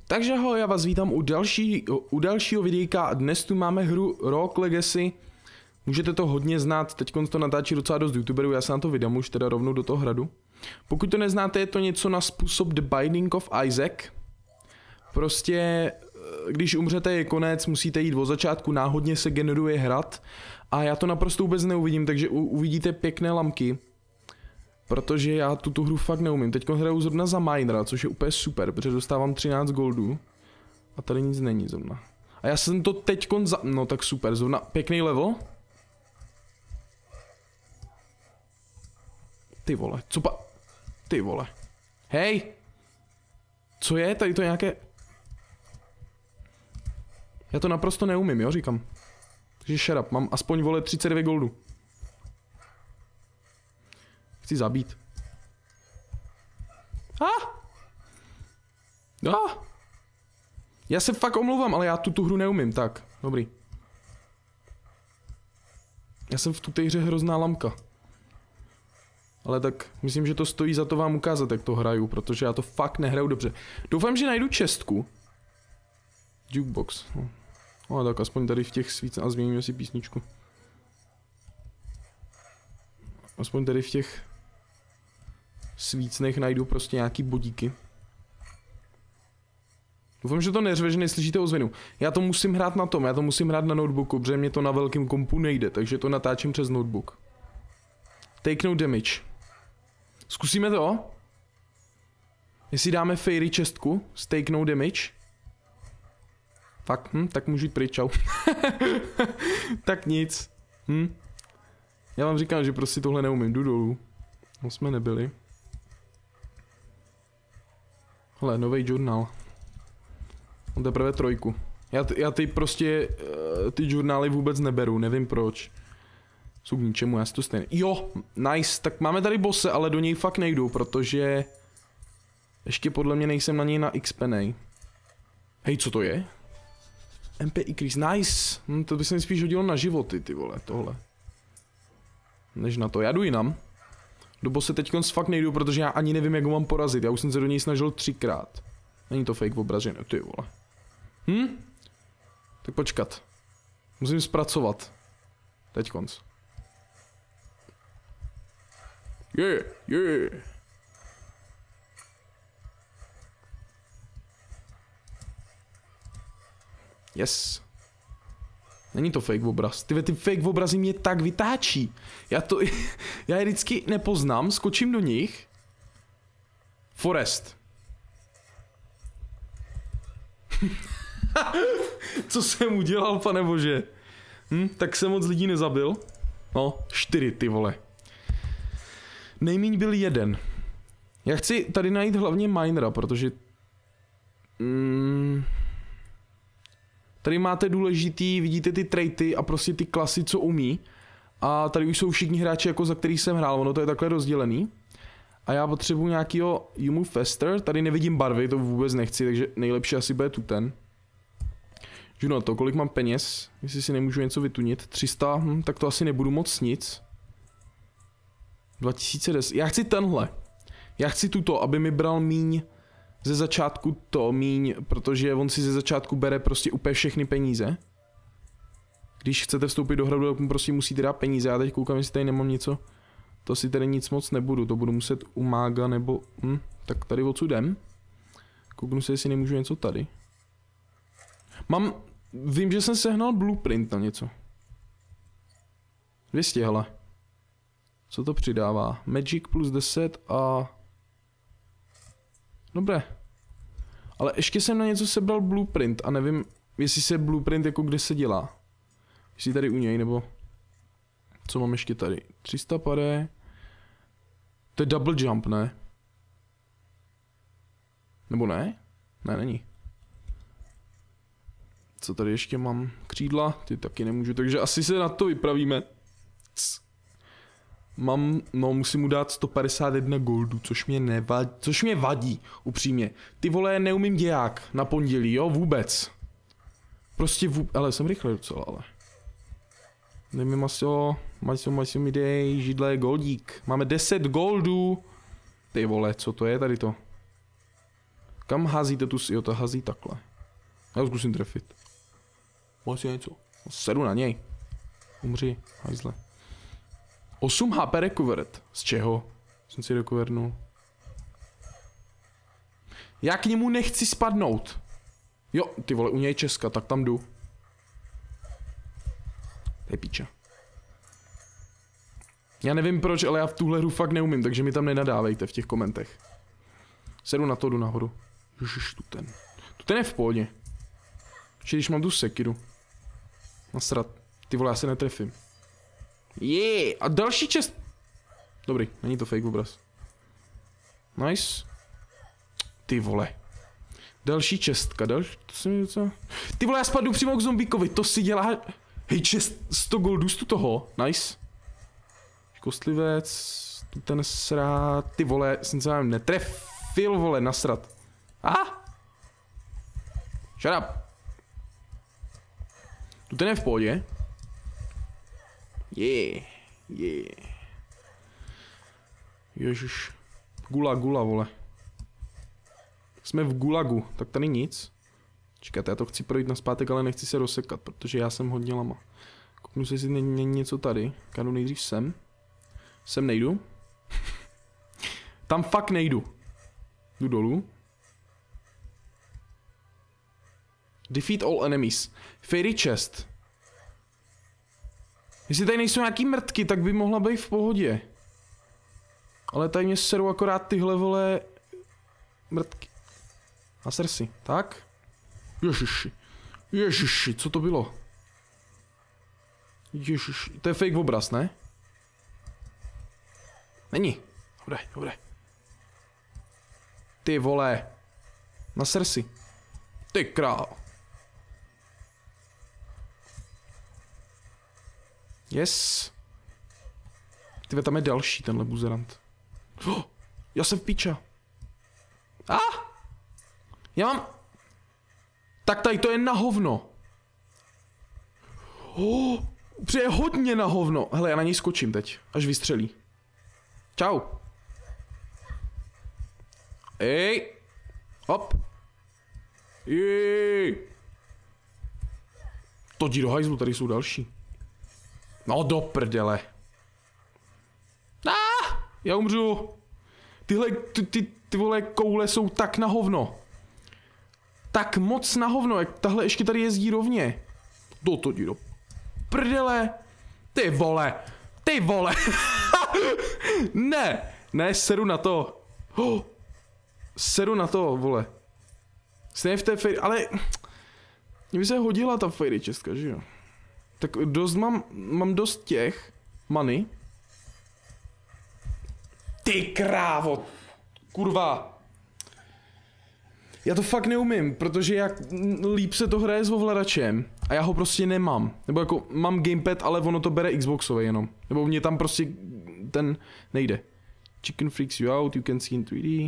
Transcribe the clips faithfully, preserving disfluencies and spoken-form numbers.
Takže ahoj, já vás vítám u, další, u dalšího videjka a dnes tu máme hru Rogue Legacy. Můžete to hodně znát, teď to natáčí docela dost youtuberů, já se na to vydám už teda rovnou do toho hradu. Pokud to neznáte, je to něco na způsob The Binding of Isaac. Prostě, když umřete je konec, musíte jít od začátku, náhodně se generuje hrad. A já to naprosto vůbec neuvidím, takže uvidíte pěkné lamky. Protože já tuto hru fakt neumím. Teď hraju zrovna za minera, což je úplně super, protože dostávám třináct goldů. A tady nic není zrovna. A já jsem to teďkon za... No tak super, zrovna pěkný level. Ty vole, co pa... Ty vole. Hej! Co je? Tady to je nějaké... Já to naprosto neumím, jo, říkám. Takže shut up, mám aspoň, vole, třicet devět goldů. Chci zabít. Ah! Ah! Já se fakt omlouvám, ale já tu, tu hru neumím, tak, dobrý. Já jsem v tu hře hrozná lamka. Ale tak, myslím, že to stojí za to vám ukázat, jak to hraju, protože já to fakt nehraju dobře. Doufám, že najdu čestku. Jukebox. No, no tak aspoň tady v těch svíc a změníme si písničku. Aspoň tady v těch svícnech najdu prostě nějaký bodíky. Doufám, že to neřve, že neslyšíte ozvěnu. Já to musím hrát na tom, já to musím hrát na notebooku, protože mě to na velkém kompu nejde, takže to natáčím přes notebook. Take no damage. Zkusíme to? Jestli dáme fairy čestku z take no damage. Fakt, hm, tak můžu jít pryč, čau. Tak nic. Hm. Já vám říkám, že prostě tohle neumím, jdu dolů. No jsme nebyli. Hele, nový žurnál. On teprve trojku. Já, já ty prostě, uh, ty žurnály vůbec neberu, nevím proč. Jsou k ničemu, já si to stejně. Jo, nice, tak máme tady bosse, ale do něj fakt nejdu, protože... Ještě podle mě nejsem na něj na X P nej. Hej, co to je? M P increase, nice. Hm, to by se mi spíš hodilo na životy, ty vole, tohle. Než na to, já jdu jinam. Do bosse teďkon fakt nejdu, protože já ani nevím, jak ho mám porazit. Já už jsem se do něj snažil třikrát. Není to fake obraz, že ne? Ty vole. Hm? Tak počkat. Musím zpracovat. Teďkonc. Yeah, yeah. Yes. Není to fake obraz. Ty, ty fake obrazy mě tak vytáčí. Já to... Já je vždycky nepoznám, skočím do nich. Forest. Co jsem udělal, pane bože? Hm, tak jsem moc lidí nezabil. No, čtyři, ty vole. Nejmíň byl jeden. Já chci tady najít hlavně minera, protože... Mm, tady máte důležitý, vidíte ty traity a prostě ty klasy, co umí. A tady už jsou všichni hráči, jako za který jsem hrál, ono to je takhle rozdělený. A já potřebuji nějakýho You Move Faster, tady nevidím barvy, to vůbec nechci, takže nejlepší asi bude tu ten. Žiju na to, kolik mám peněz, jestli si nemůžu něco vytunit, tři sta, hm, tak to asi nebudu moc nic. dva tisíce deset, já chci tenhle. Já chci tuto, aby mi bral míň ze začátku to míň, protože on si ze začátku bere prostě úplně všechny peníze. Když chcete vstoupit do hradu, tak mu prostě musíte dát peníze, já teď koukám, jestli tady nemám něco. To si tady nic moc nebudu, to budu muset u mága nebo... Hm, tak tady odsud jdem. Kouknu se, jestli nemůžu něco tady. Mám... Vím, že jsem sehnal blueprint na něco. dvě stě, hele. Co to přidává? Magic plus deset a... Dobré. Ale ještě jsem na něco sebral blueprint a nevím, jestli se blueprint jako kde se dělá. Jestli tady u něj, nebo... Co mám ještě tady? tři sta pade. To je double jump, ne? Nebo ne? Ne, není. Co tady ještě mám? Křídla? Ty taky nemůžu, takže asi se na to vypravíme. Cs. Mám, no musím mu dát sto padesát jedna goldu, což mě nevadí, což mě vadí, upřímně. Ty vole, neumím děják na pondělí, jo, vůbec. Prostě vůbec, ale jsem rychle docela, ale. Dejme maso, maso, maso mi dej, židle, goldík. Máme deset goldů. Ty vole, co to je tady to? Kam házíte tu, jo, to hází takhle. Já ho zkusím trefit. Máš si něco? Sedu na něj. Umři, hajzle. osm H P recovered. Z čeho? Jsem si recovernu. Já k němu nechci spadnout. Jo, ty vole, u něj Česka, tak tam jdu. To je píča. Já nevím proč, ale já v tuhle hru fakt neumím, takže mi tam nenadávejte v těch komentech. Sedu na to, jdu nahoru. Ježiš, tu ten. Tu ten je v pohodě. Ještě když mám tu sekiru. Nasrat. Ty vole, já se netrefím. Je, a další čest. Dobrý, není to fake obraz. Nice. Ty vole. Další čestka, další, to se mi docela... Ty vole, já spadnu přímo k zombíkovi, to si dělá... Hej, čest, sto goldů z toho, nice. Kostlivec, tu ten srát, ty vole, jsem se vám netrefil, vole, nasrat. Aha. Shut up. Tu ten je v pohodě. Je, je. Ježiš. Gula, gula, vole. Jsme v gulagu, tak tady nic. Čekajte, já to chci projít nazpátek, ale nechci se rozsekat, protože já jsem hodně lama. Kouknu se, jestli není, není něco tady. Já jdu nejdřív sem. Sem nejdu. Tam fakt nejdu. Jdu dolů. Defeat all enemies. Fairy chest. Jestli tady nejsou nějaký mrtky, tak by mohla být v pohodě. Ale tady mě serou akorát tyhle, vole, mrtky. Na srdci, tak? Ježiši. Ježiši, co to bylo? Ježiši, to je fake obraz, ne? Není. Dobré, dobré. Ty vole. Na srdci. Ty král. Yes. Ty tam je další, tenhle buzerant. Oh, já jsem v píča. A! Ah! Já mám... Tak tady to je na hovno. Oh, přeje hodně na hovno. Hele, já na něj skočím teď, až vystřelí. Čau. Ej. Hop. Jej. To jdi do hajzlu, tady jsou další. No do prdele. Ah, já umřu. Tyhle, ty, ty, ty vole koule jsou tak na hovno. Tak moc na hovno, jak tahle ještě tady jezdí rovně. Do to jdi do prdele. Ty vole. Ty vole. Ne. Ne, seru na to. Oh, seru na to, vole. Stejně v té fairy, ale... Mně by se hodila ta fairy čestka, že jo? Tak dost mám, mám dost těch money. Ty krávo. Kurva. Já to fakt neumím, protože jak líp se to hraje s ovladačem a já ho prostě nemám. Nebo jako mám gamepad, ale ono to bere Xboxové jenom. Nebo mě tam prostě ten nejde. Chicken freaks you out, you can see in three D.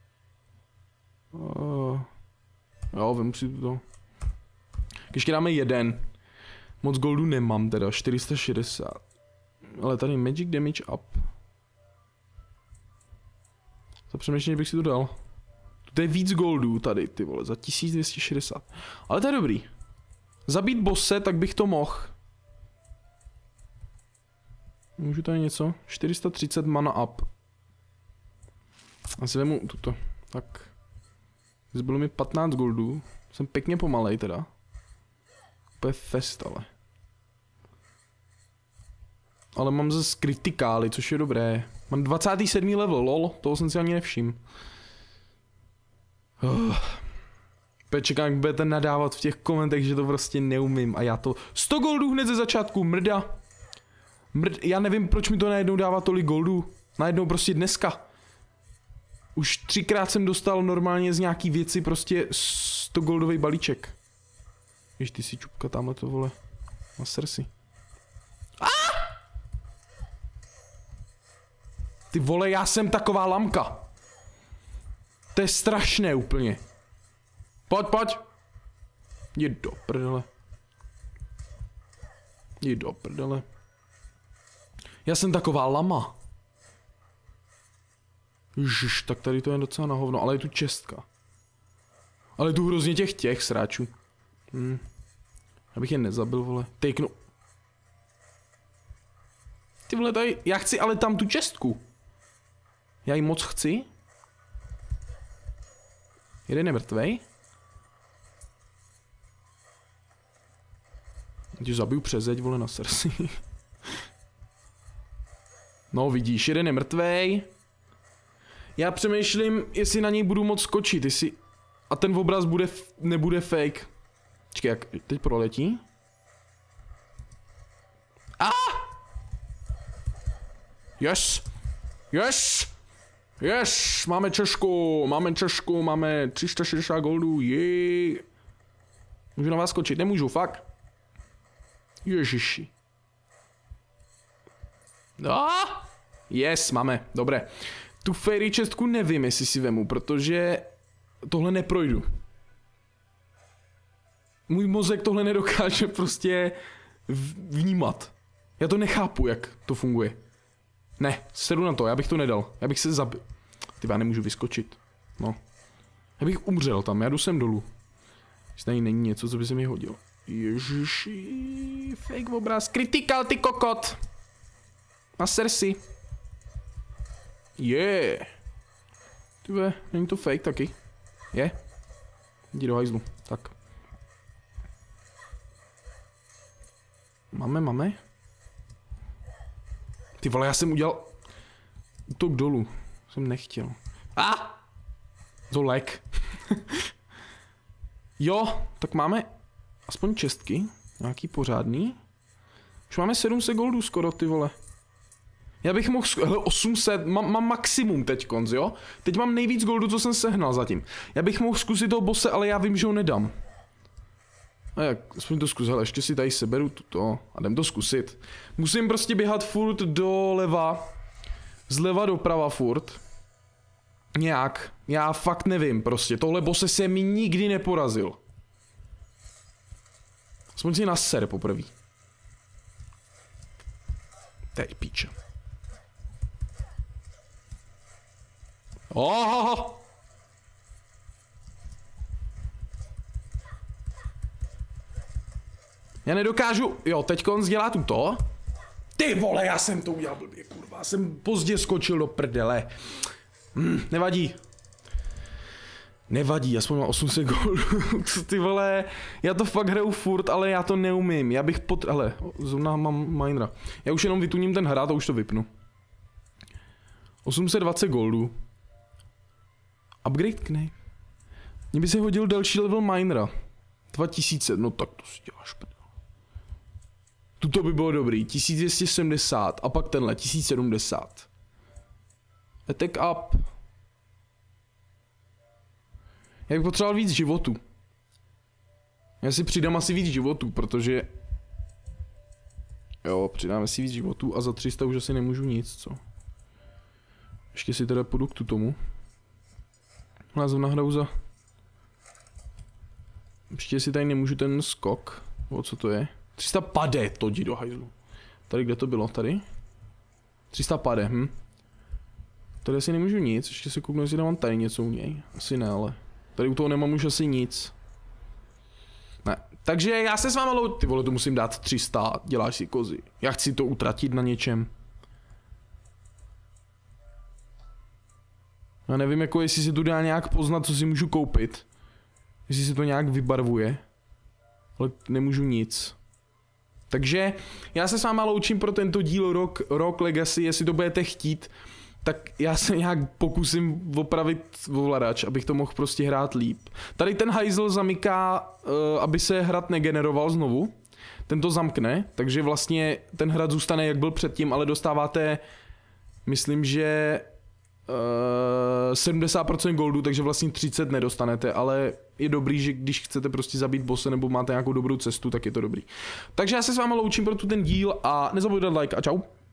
Uh, jo, vem si to. Ještě dáme jeden. Moc goldu nemám teda, čtyři sta šedesát. Ale tady magic damage up. Za přemýšlení bych si to dal. To je víc goldů tady, ty vole, za tisíc dvě stě šedesát. Ale to je dobrý. Zabít bosse, tak bych to mohl. Můžu tady něco? čtyři sta třicet mana up. Asi vemu tuto. Tak. Zbylo mi patnáct goldů. Jsem pěkně pomalej teda. To je fest, ale. Ale mám zase kritikály, což je dobré. Mám dvacátý sedmý level, lol, toho jsem si ani nevšiml. Uh. Čekám, jak budete nadávat v těch komentech, že to prostě neumím a já to... sto goldů hned ze začátku, mrda. Mrd... Já nevím, proč mi to najednou dává tolik goldů. Najednou prostě dneska. Už třikrát jsem dostal normálně z nějaký věci prostě sto goldový balíček. Víš, ty si čupka tamhle to, vole. Na srdci. Ah! Ty vole, já jsem taková lamka. To je strašné úplně. Pojď, pojď. Jdi do prdele. Jdi do prdele. Já jsem taková lama. Ježiš, tak tady to je docela na hovno, ale je tu čestka. Ale tu hrozně těch těch sráčů. Hm. Abych je nezabil, vole. Tejknu. Ty vole, tady, já chci ale tam tu čestku. Já ji moc chci. Jeden je mrtvej. Tě zabiju přes zeď, vole, na Cersei. No vidíš, jeden je mrtvej. Já přemýšlím, jestli na něj budu moc skočit, jestli... A ten obraz bude, nebude fake. Počkej, jak teď proletí? A! Yes! Yes! Yes! Máme Češku, máme Češku, máme tři sta šedesát goldů, jej! Můžu na vás skočit? Nemůžu, fakt. Ježiši. No! Yes, máme, dobré. Tu fairy chestku nevím, jestli si vemu, protože tohle neprojdu. Můj mozek tohle nedokáže prostě vnímat. Já to nechápu, jak to funguje. Ne, sedu na to, já bych to nedal. Já bych se zabil. Ty, já nemůžu vyskočit. No. Já bych umřel tam, já jdu sem dolů. Jestli tady není něco, co by se mi hodilo. Ježiši, fake obraz. Critical, ty kokot. Na Cersei. Je. Tyve, není to fake taky. Je. Jdi do hajzlu. Tak. Máme, máme. Ty vole, já jsem udělal útok dolů. Jsem nechtěl. A! Ah! To lek. Jo, tak máme aspoň čestky. Nějaký pořádný. Už máme sedm set goldů skoro, ty vole. Já bych mohl, hele, osm set, mám, mám maximum teď konc, jo? Teď mám nejvíc goldu, co jsem sehnal zatím. Já bych mohl zkusit toho bose, ale já vím, že ho nedám. A jak, aspoň to zkus, hele, ještě si tady seberu tuto a jdem to zkusit. Musím prostě běhat furt doleva, zleva doprava furt. Nějak, já fakt nevím prostě, tohle bose se mi nikdy neporazil. Aspoň si naser poprvé. Teď píče. Oh! Já nedokážu, jo, teďkonc dělá tuto. Ty vole, já jsem to udělal blbě, kurva, jsem pozdě skočil do prdele. Hm, nevadí. Nevadí, aspoň mám osm set goldů. Ty vole, já to fakt hraju furt, ale já to neumím. Já bych pot... Hele, zrovna mám minera. Já už jenom vytuním ten hrát a už to vypnu. osm set dvacet goldů. Upgrade knej. Mně by se hodil další level minera. dva tisíce, no tak to si děláš prdel. Tuto by bylo dobrý, tisíc dvě stě sedmdesát a pak tenhle, tisíc sedmdesát. Attack up. Já bych potřeboval víc životů. Já si přidám asi víc životů, protože... Jo, přidáme si víc životů a za tři sta už asi nemůžu nic, co? Ještě si teda půjdu k tu tomu. Název na hrauza. Ještě si tady nemůžu ten skok. O, co to je? tři sta pade, to jdi do hajzlu. Tady kde to bylo? Tady? tři sta pade, hm. Tady asi nemůžu nic, ještě si kouknu, jestli mám tady něco u něj. Asi ne, ale... Tady u toho nemám už asi nic. Ne. Takže já se s váma lou... Ty vole, to musím dát tři sta, děláš si kozy. Já chci to utratit na něčem. Já nevím, jako jestli se tu dá nějak poznat, co si můžu koupit. Jestli se to nějak vybarvuje. Ale nemůžu nic. Takže já se s váma loučím pro tento díl Rock, Rock Legacy, jestli to budete chtít, tak já se nějak pokusím opravit ovladač, abych to mohl prostě hrát líp. Tady ten hajzl zamyká, uh, aby se hrad negeneroval znovu. Ten to zamkne, takže vlastně ten hrad zůstane, jak byl předtím, ale dostáváte, myslím, že uh, sedmdesát procent goldu, takže vlastně třicet nedostanete, ale je dobrý, že když chcete prostě zabít bosse nebo máte nějakou dobrou cestu, tak je to dobrý. Takže já se s váma loučím pro tu ten díl a nezapomeňte like a čau.